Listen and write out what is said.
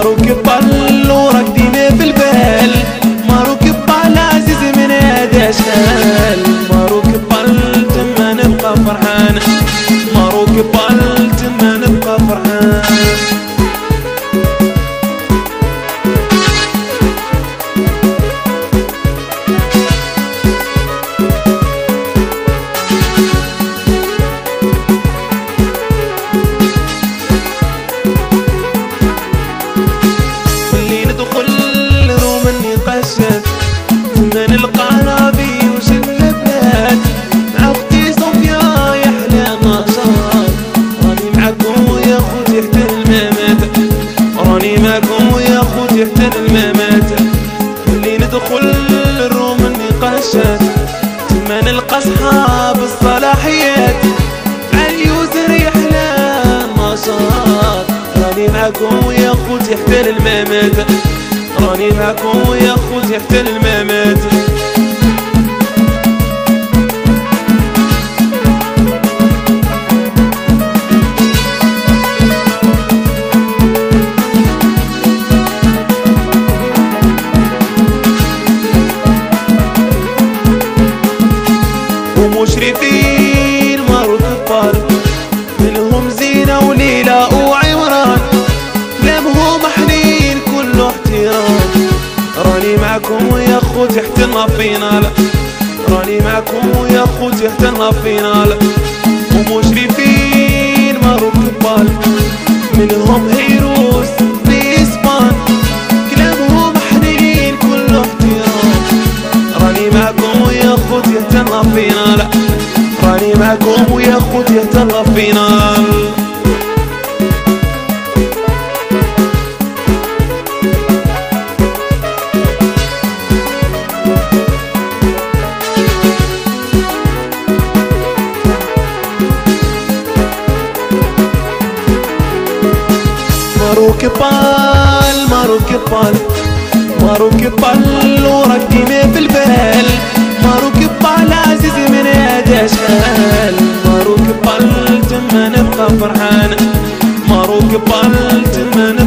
ماروك بال ورقديني في البال، ماروك بال عزيز من هذا شال، ماروك بال تما نبقى فرحان، ماروك بال تما نبقى فرحان. من القنابي وشلبات مع اختي صوفيا يحلى نشاط، راني معاكم ويا خوتي حتى الممات، راني معاكم ويا خوتي حتى الممات. اللي ندخل الروم النقاشات تما نلقى صحاب الصلاحيات، مع اليوزر يحلى نشاط، راني معاكم ويا خوتي حتى الممات، راني معكم ويا خوتي حتى الممات. ومشرفين ماروك بال منهم زينة وليلى وعمران، كلامهم حنين كله احترام، راني معكم ويا خوتي حتى الفينال، راني معكم ويا خوتي حتى الفينال. ومشرفين ماروك بال منهم هيروس في اسبان، كلامهم حنين كله احترام، راني معكم ويا خوتي حتى الفينال، راني معكم ويا خوتي حتى الفينال. ماروك بال ماروك بال ماروك بال ورقديني في البال، ماروك بال عزيز من هذا شال، ماروك بال تما نبقى فرحان، ماروك بال تما